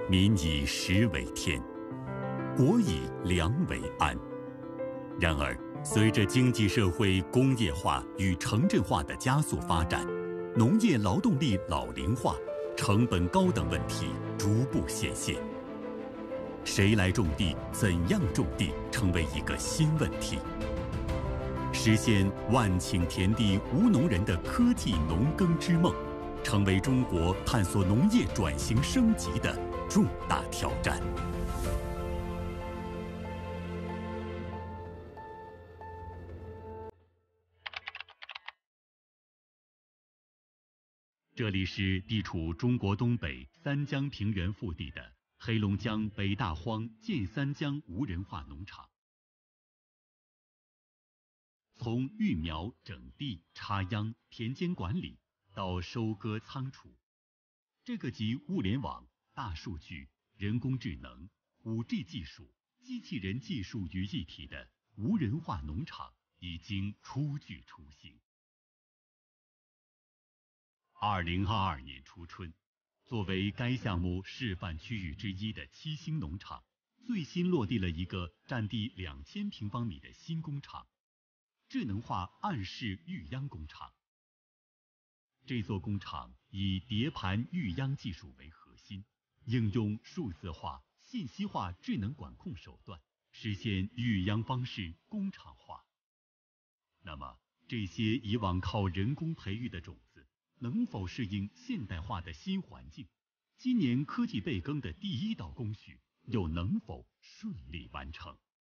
民以食为天，国以粮为安。然而，随着经济社会工业化与城镇化的加速发展，农业劳动力老龄化、成本高等问题逐步显现。谁来种地、怎样种地，成为一个新问题。实现万顷田地无农人的科技农耕之梦，成为中国探索农业转型升级的重大挑战。这里是地处中国东北三江平原腹地的黑龙江北大荒建三江无人化农场。从育苗、整地、插秧、田间管理到收割仓储，这个集物联网、大数据、人工智能、5G 技术、机器人技术于一体的无人化农场已经初具雏形。2022年初春，作为该项目示范区域之一的七星农场，最新落地了一个占地2000平方米的新工厂——智能化暗室育秧工厂。这座工厂以叠盘育秧技术为核心，应用数字化、信息化智能管控手段，实现育秧方式工厂化。那么，这些以往靠人工培育的种子，能否适应现代化的新环境？今年科技备耕的第一道工序又能否顺利完成？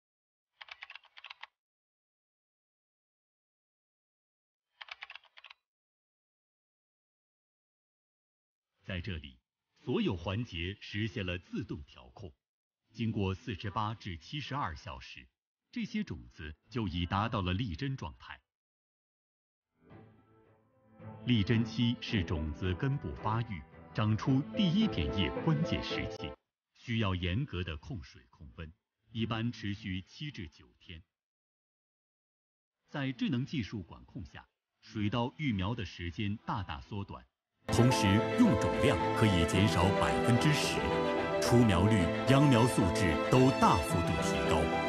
在这里，所有环节实现了自动调控。经过48至72小时，这些种子就已达到了立真状态。立真期是种子根部发育、长出第一片叶关键时期，需要严格的控水控温，一般持续7至9天。在智能技术管控下，水稻育苗的时间大大缩短，同时用种量可以减少10%，出苗率、秧苗素质都大幅度提高。